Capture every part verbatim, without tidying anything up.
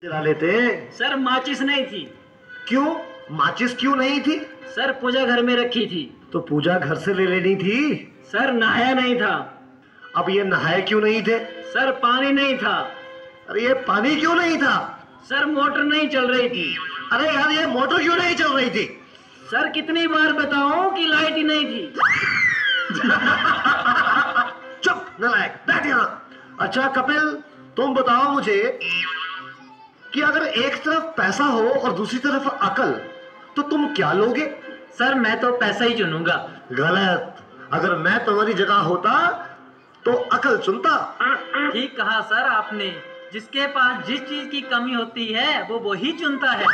जला लेते। सर माचिस नहीं थी। क्यों माचिस क्यों नहीं थी? सर पूजा घर में रखी थी। तो पूजा घर से ले लेनी थी। सर नहाया नहीं था। अब ये नहाए क्यों नहीं थे? सर पानी नहीं था। अरे ये पानी क्यों नहीं था? सर मोटर नहीं चल रही थी। अरे यार ये मोटर क्यों नहीं चल रही थी? सर कितनी बार बताऊं कि लाइट ही नहीं थी। चुप नालायक, बैठ यहाँ। अच्छा कपिल तुम बताओ मुझे कि अगर एक तरफ पैसा हो और दूसरी तरफ अकल तो तुम क्या लोगे? सर मैं तो पैसा ही चुनूंगा। गलत। अगर मैं तुम्हारी जगह होता तो अकल चुनता। ठीक कहा सर आपने। जिसके पास जिस चीज की कमी होती है वो वही चुनता है।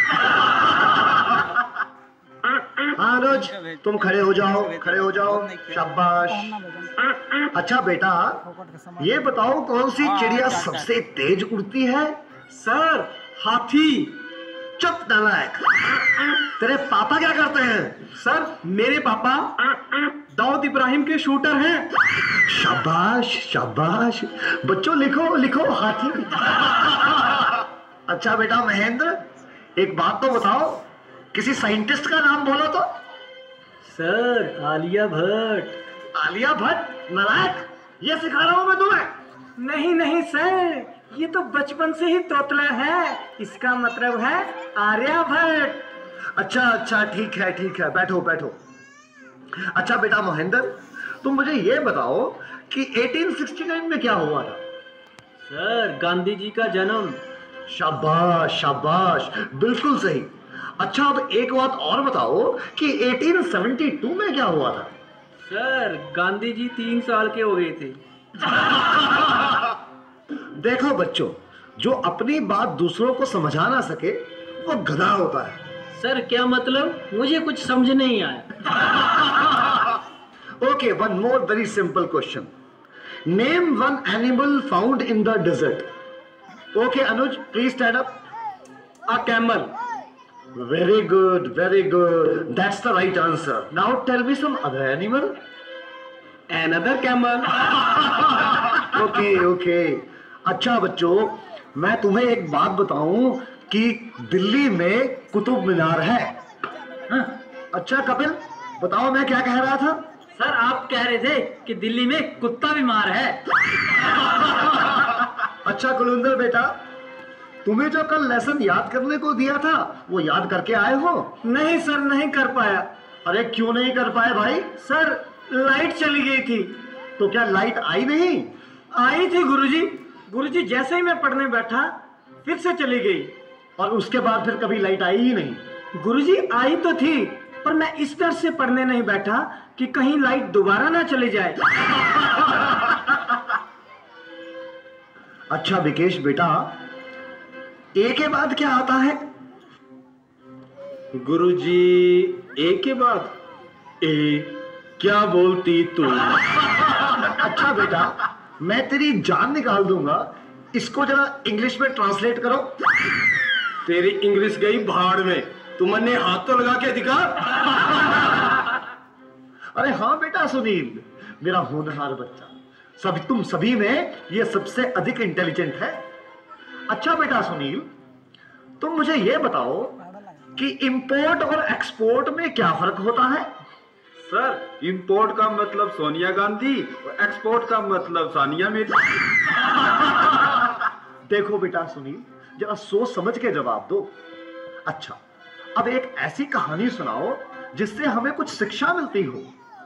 हाँ अनुज तुम खड़े हो जाओ, खड़े हो जाओ, शाबाश। अच्छा बेटा ये बताओ कौन सी चिड़िया सबसे तेज उड़ती है? सर हाथी। चुप नालायक। तेरे पापा क्या करते हैं? सर मेरे पापा दाऊद इब्राहिम के शूटर हैं। शाबाश शाबाश। बच्चों लिखो लिखो हाथी। अच्छा बेटा महेंद्र एक बात तो बताओ, किसी साइंटिस्ट का नाम बोलो तो। सर आलिया भट्ट। आलिया भट्ट? नालायक, ये सिखा रहा हूं मैं तुम्हें। नहीं नहीं सर ये तो बचपन से ही तोतला है। इसका मतलब है आर्यभट्ट। अच्छा अच्छा ठीक है ठीक है, बैठो बैठो। अच्छा बेटा महेंद्र तुम मुझे ये बताओ कि अठारह सौ उनहत्तर में क्या हुआ था? सर गांधी जी का जन्म। शाबाश शाबाश, बिल्कुल सही। अच्छा अब एक बात और बताओ कि अठारह सौ बहत्तर में क्या हुआ था? सर गांधी जी तीन साल के हो गए थे। देखो बच्चों, जो अपनी बात दूसरों को समझा ना सके वो गधा होता है। सर क्या मतलब? मुझे कुछ समझ नहीं आया। Okay one more very simple question. Name one animal found in the desert. Okay Anuj please stand up. A camel. Very good very good, that's the right answer. Now tell me some other animal. Another camel। Okay okay. अच्छा बच्चों मैं तुम्हें एक बात बताऊं कि दिल्ली में कुतुब मीनार है। हाँ? अच्छा कपिल बताओ मैं क्या कह रहा था? सर आप कह रहे थे कि दिल्ली में कुत्ता बीमार है। अच्छा कुलविंदर बेटा तुम्हें जो कल लेसन याद करने को दिया था वो याद करके आए हो? नहीं सर नहीं कर पाया। अरे क्यों नहीं कर पाए भाई? सर लाइट चली गई थी। तो क्या लाइट आई नहीं? आई थी गुरुजी। गुरुजी जैसे ही मैं पढ़ने बैठा फिर से चली गई। और उसके बाद फिर कभी लाइट आई ही नहीं? गुरुजी आई तो थी पर मैं इस डर से पढ़ने नहीं बैठा कि कहीं लाइट दोबारा ना चली जाए। अच्छा विकेश बेटा ए के बाद क्या आता है? गुरुजी ए के बाद ए क्या बोलती तू? अच्छा बेटा मैं तेरी जान निकाल दूंगा, इसको जरा इंग्लिश में ट्रांसलेट करो। तेरी इंग्लिश गई भाड़ में, तुमने हाथ तो लगा के दिखा। अरे हाँ बेटा सुनील मेरा होनहार बच्चा, सभी तुम सभी में ये सबसे अधिक इंटेलिजेंट है। अच्छा बेटा सुनील तुम मुझे ये बताओ कि इंपोर्ट और एक्सपोर्ट में क्या फर्क होता है? सर इंपोर्ट का मतलब सोनिया गांधी और एक्सपोर्ट का मतलब सानिया मिर्जा। देखो बेटा सुनील जरा सोच समझ के जवाब दो। अच्छा अब एक ऐसी कहानी सुनाओ जिससे हमें कुछ शिक्षा मिलती हो।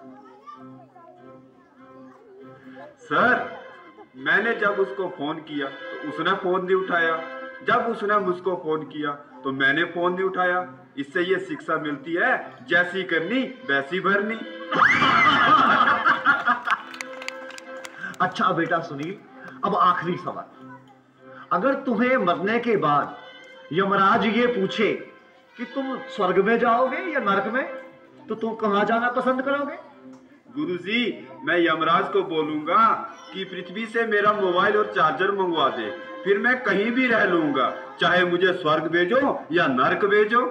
सर मैंने जब उसको फोन किया तो उसने फोन नहीं उठाया, जब उसने मुझको फोन किया तो मैंने फोन नहीं उठाया। इससे ये शिक्षा मिलती है जैसी करनी वैसी भरनी। अच्छा बेटा सुनील अब आखिरी सवाल, अगर तुम्हें मरने के बाद यमराज ये पूछे कि तुम स्वर्ग में जाओगे या नरक में, तो तुम कहां जाना पसंद करोगे? गुरुजी मैं यमराज को बोलूंगा कि पृथ्वी से मेरा मोबाइल और चार्जर मंगवा दे, फिर मैं कहीं भी रह लूंगा, चाहे मुझे स्वर्ग भेजो या नरक भेजो।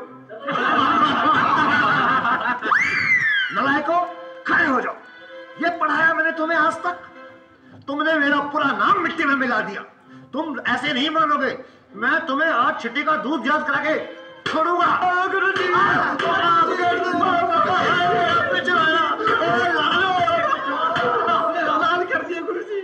नलायकों खड़े हो जाओ, ये पढ़ाया मैंने तुम्हें आज तक, तुमने मेरा पूरा नाम मिट्टी में मिला दिया। तुम ऐसे नहीं मानोगे मैं तुम्हें आज छिट्टी का दूध याद करा के छोड़ूंगा। गुरुजी लाल कर दिया गुरुजी।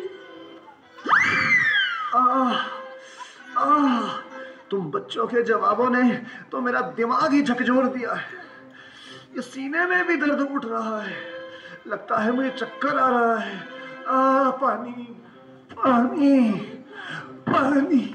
तुम बच्चों के जवाबों ने तो मेरा दिमाग ही झकझोर दिया है। ये सीने में भी दर्द उठ रहा है, लगता है मुझे चक्कर आ रहा है। आ, पानी पानी पानी।